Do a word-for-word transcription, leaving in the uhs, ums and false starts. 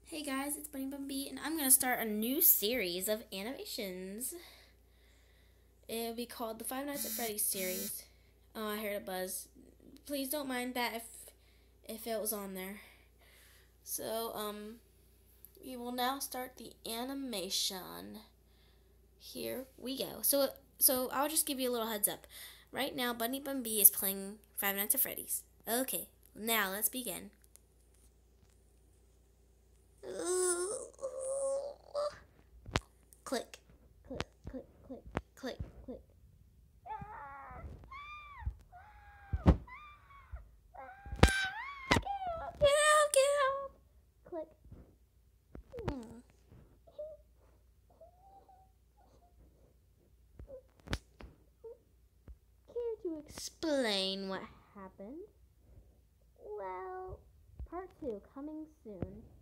Hey guys, it's Bunny Bun Bee, and I'm going to start a new series of animations. It'll be called the Five Nights at Freddy's series. Oh, I heard a buzz. Please don't mind that if if it was on there. So, um, we will now start the animation. Here we go. So, so I'll just give you a little heads up. Right now, Bunny Bun Bee is playing Five Nights at Freddy's. Okay, now let's begin. Click, click, click, click, click, click. Get out, get out. Click. Hmm. Care to explain what happened? Well, part two coming soon.